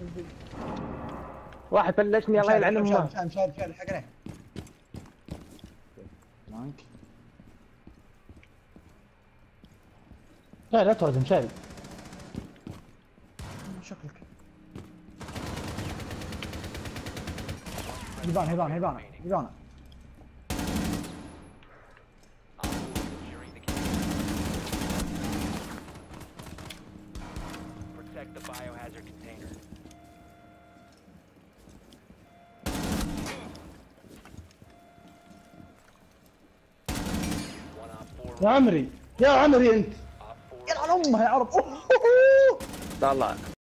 واحد فلشني الله يلعن امه. مشاهد حقنا. معك. لا ترد مشاهد. شكلك. هيبان. Protect the biohazard container. يا عمري انت. Op 4 يلعن امها يا عرب. طلع